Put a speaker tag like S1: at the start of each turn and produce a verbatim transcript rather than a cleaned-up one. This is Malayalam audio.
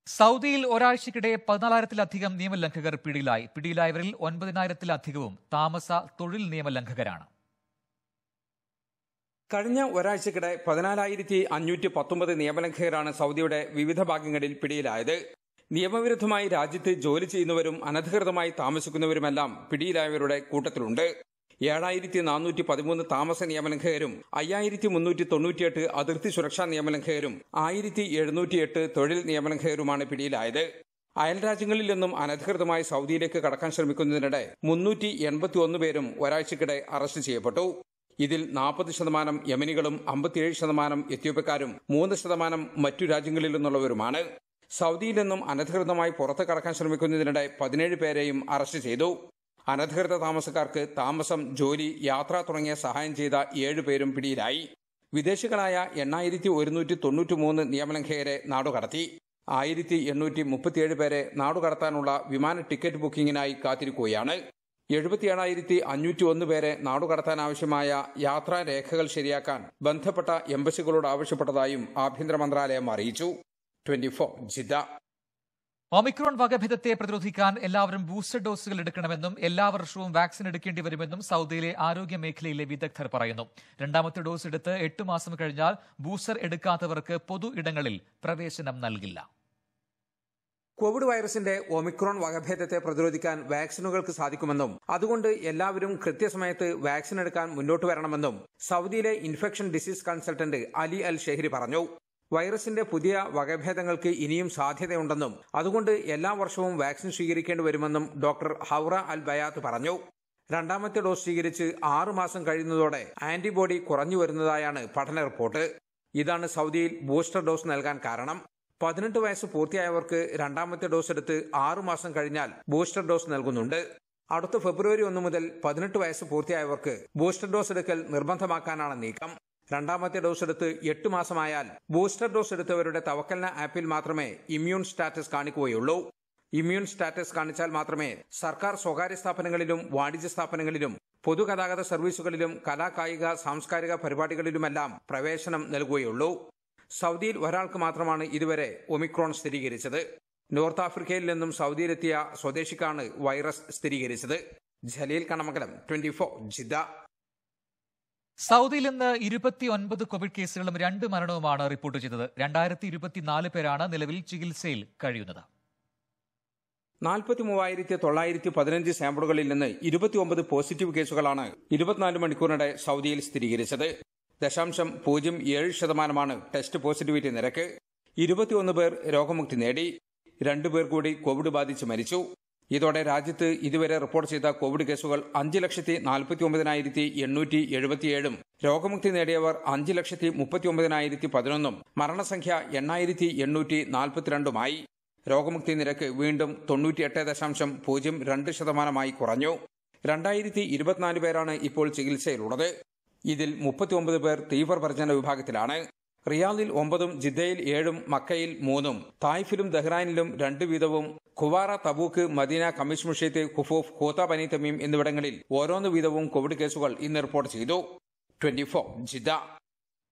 S1: സൗദിയിൽ ഒരാഴ്ചക്കിടെ പതിനാലായിരത്തിലധികം നിയമലംഘകർ പിടിയിലായി. പിടിയിലായവരിൽ ഒൻപതിനായിരത്തിലധികവും താമസ തൊഴിൽ നിയമലംഘകരാണ്.
S2: കഴിഞ്ഞ ഒരാഴ്ചക്കിടെ പതിനാലായിരത്തി അഞ്ഞൂറ്റി പത്തൊമ്പത് നിയമലംഘകരാണ് സൗദിയുടെ വിവിധ ഭാഗങ്ങളിൽ പിടിയിലായത്. നിയമവിരുദ്ധമായി രാജ്യത്ത് ജോലി ചെയ്യുന്നവരും അനധികൃതമായി താമസിക്കുന്നവരുമെല്ലാം പിടിയിലായവരുടെ കൂട്ടത്തിലുണ്ട്. ഏഴായിരത്തി നാനൂറ്റി പതിമൂന്ന് താമസ നിയമലംഘകരും അയ്യായിരത്തി മുന്നൂറ്റി തൊണ്ണൂറ്റിയെട്ട് അതിർത്തി സുരക്ഷാ നിയമലംഘകരും ആയിരത്തി എഴുന്നൂറ്റിയെട്ട് തൊഴിൽ നിയമലംഘകരുമാണ് പിടിയിലായത്. അയൽരാജ്യങ്ങളിൽ നിന്നും അനധികൃതമായി സൗദിയിലേക്ക് കടക്കാൻ ശ്രമിക്കുന്നതിനിടെ മുന്നൂറ്റി എൺപത്തി ഒന്ന് പേരും ഒരാഴ്ചക്കിടെ അറസ്റ്റ് ചെയ്യപ്പെട്ടു. ഇതിൽ നാൽപ്പത് ശതമാനം യമനികളും അമ്പത്തിയേഴ് ശതമാനം എത്യോപ്യക്കാരും മൂന്ന് ശതമാനം മറ്റു രാജ്യങ്ങളിൽ നിന്നുള്ളവരുമാണ്. സൗദിയിൽ നിന്നും അനധികൃതമായി പുറത്ത് കടക്കാൻ ശ്രമിക്കുന്നതിനിടെ പതിനേഴ് പേരെയും അറസ്റ്റ് ചെയ്തു. അനധികൃത താമസക്കാർക്ക് താമസം, ജോലി, യാത്ര തുടങ്ങിയ സഹായം ചെയ്ത ഏഴ് പേരും പിടിയിലായി. വിദേശികളായ എണ്ണായിരത്തി ഒരുന്നൂറ്റി തൊണ്ണൂറ്റി മൂന്ന് നിയമലംഘകരെ നാടുകടത്തി. ആയിരത്തി എണ്ണൂറ്റി മുപ്പത്തിയേഴ് പേരെ നാടുകടത്താനുള്ള വിമാന ടിക്കറ്റ് ബുക്കിംഗിനായി കാത്തിരിക്കുകയാണ്. എഴുപത്തിയേഴായിരത്തി അഞ്ഞൂറ്റി ഒന്ന് പേരെ നാടുകടത്താനാവശ്യമായ യാത്രാരേഖകൾ ശരിയാക്കാൻ ബന്ധപ്പെട്ട എംബസികളോട് ആവശ്യപ്പെട്ടതായും ആഭ്യന്തര മന്ത്രാലയം അറിയിച്ചു. Twenty four Jeddah.
S1: ഒമിക്രോൺ വകഭേദത്തെ പ്രതിരോധിക്കാൻ എല്ലാവരും ബൂസ്റ്റർ ഡോസുകൾ എടുക്കണമെന്നും എല്ലാ വർഷവും വാക്സിൻ എടുക്കേണ്ടി വരുമെന്നും സൗദിയിലെ ആരോഗ്യ മേഖലയിലെ വിദഗ്ധർ പറയുന്നു. രണ്ടാമത്തെ ഡോസ് എടുത്ത് എട്ട് മാസം കഴിഞ്ഞാൽ ബൂസ്റ്റർ എടുക്കാത്തവർക്ക് പൊതു ഇടങ്ങളിൽ പ്രവേശനം നൽകില്ല.
S2: കോവിഡ് വൈറസിന്റെ ഒമിക്രോൺ വകഭേദത്തെ പ്രതിരോധിക്കാൻ വാക്സിനുകൾക്ക് സാധിക്കുമെന്നും അതുകൊണ്ട് എല്ലാവരും കൃത്യസമയത്ത് വാക്സിൻ എടുക്കാൻ മുന്നോട്ട് വരണമെന്നും സൗദിയിലെ infection disease consultant Ali Al Shehri പറഞ്ഞു. വൈറസിന്റെ പുതിയ വകഭേദങ്ങൾക്ക് ഇനിയും സാധ്യതയുണ്ടെന്നും അതുകൊണ്ട് എല്ലാ വർഷവും വാക്സിൻ സ്വീകരിക്കേണ്ടി വരുമെന്നും ഡോക്ടർ ഹൗറ അൽ ബയാത്ത് പറഞ്ഞു. രണ്ടാമത്തെ ഡോസ് സ്വീകരിച്ച് ആറു മാസം കഴിയുന്നതോടെ ആന്റിബോഡി കുറഞ്ഞു വരുന്നതായാണ് പഠന റിപ്പോർട്ട്. ഇതാണ് സൗദിയിൽ ബൂസ്റ്റർ ഡോസ് നൽകാൻ കാരണം. പതിനെട്ട് വയസ്സ് പൂർത്തിയായവർക്ക് രണ്ടാമത്തെ ഡോസ് എടുത്ത് ആറു മാസം കഴിഞ്ഞാൽ ബൂസ്റ്റർ ഡോസ് നൽകുന്നുണ്ട്. അടുത്ത ഫെബ്രുവരി ഒന്ന് മുതൽ പതിനെട്ട് വയസ്സ് പൂർത്തിയായവർക്ക് ബൂസ്റ്റർ ഡോസ് എടുക്കൽ നിർബന്ധമാക്കാനാണ് നീക്കം. രണ്ടാമത്തെ ഡോസ് എടുത്ത് എട്ട് മാസമായാൽ ബൂസ്റ്റർ ഡോസ് എടുത്തവരുടെ തവക്കൽന ആപ്പിൽ മാത്രമേ ഇമ്മ്യൂൺ സ്റ്റാറ്റസ് കാണിക്കുകയുള്ളൂ. ഇമ്മ്യൂൺ സ്റ്റാറ്റസ് കാണിച്ചാൽ മാത്രമേ സർക്കാർ സ്വകാര്യ സ്ഥാപനങ്ങളിലും വാണിജ്യ സ്ഥാപനങ്ങളിലും പൊതുഗതാഗത സർവീസുകളിലും കലാ കായിക സാംസ്കാരിക പരിപാടികളിലുമെല്ലാം പ്രവേശനം നൽകുകയുള്ളൂ. സൗദിയിൽ ഒരാൾക്ക് മാത്രമാണ് ഇതുവരെ ഒമിക്രോൺ സ്ഥിരീകരിച്ചത്. നോർത്ത് ആഫ്രിക്കയിൽ നിന്നും സൗദിയിലെത്തിയ സ്വദേശിക്കാണ് വൈറസ് സ്ഥിരീകരിച്ചത്. Jaleel Kanamangalam, twenty four Jeddah.
S1: സൗദിയിൽ ഇന്ന് ഇരുപത്തിയൊൻപത് കോവിഡ് കേസുകളും രണ്ട് മരണവുമാണ് റിപ്പോർട്ട് ചെയ്തത്. രണ്ടായിരത്തി ഇരുപത്തിനാല് പേരാണ് നിലവിൽ ചികിത്സയിൽ കഴിയുന്നത്.
S2: നാൽപ്പത്തി മൂവായിരത്തി തൊള്ളായിരത്തി പതിനഞ്ച് സാമ്പിളുകളിൽ നിന്ന് ഇരുപത്തിയൊമ്പത് പോസിറ്റീവ് കേസുകളാണ് ഇരുപത്തിനാല് മണിക്കൂറിനിടെ സൗദിയിൽ സ്ഥിരീകരിച്ചത്. ദശാംശം പൂജ്യം ഏഴ് ശതമാനമാണ് ടെസ്റ്റ് പോസിറ്റിവിറ്റി നിരക്ക്. ഇരുപത്തിയൊന്ന് പേർ രോഗമുക്തി നേടി. രണ്ടുപേർ കൂടി കോവിഡ് ബാധിച്ച് മരിച്ചു. ഇതോടെ രാജ്യത്ത് ഇതുവരെ റിപ്പോർട്ട് ചെയ്ത കോവിഡ് കേസുകൾ അഞ്ച് ലക്ഷത്തി നാൽപ്പത്തി ഒമ്പതിനായിരത്തി എണ്ണൂറ്റി എഴുപത്തിയേഴും രോഗമുക്തി നേടിയവർ അഞ്ച് ലക്ഷത്തി മുപ്പത്തി ഒമ്പതിനായിരത്തി പതിനൊന്നും മരണസംഖ്യ എണ്ണായിരത്തി എണ്ണൂറ്റി നാൽപ്പത്തിരണ്ടുമായി. രോഗമുക്തി നിരക്ക് വീണ്ടും തൊണ്ണൂറ്റിയെട്ട് ദശാംശം പൂജ്യം രണ്ട് ശതമാനമായി കുറഞ്ഞു. രണ്ടായിരത്തി ഇരുപത്തിനാല് പേരാണ് ഇപ്പോൾ ചികിത്സയിലുള്ളത്. ഇതിൽ മുപ്പത്തിയൊമ്പത് പേർ തീവ്രപരിചരണ വിഭാഗത്തിലാണ്. റിയാദിൽ ഒമ്പതും ജിദ്ദയിൽ ഏഴും മക്കയിൽ മൂന്നും തായിഫിലും ദഹ്റാനിലും രണ്ട് വീതവും ഖുവാറ, തബൂക്ക്, മദീന, കമിഷ് മുഷീത്ത്, ഖുഫൂഫ്, ഖൂത്ത ബനി തമീം എന്നിവിടങ്ങളിൽ ഓരോന്ന് വീതവും കോവിഡ് കേസുകൾ ഇന്ന് റിപ്പോർട്ട് ചെയ്തു. Twenty four Jeddah.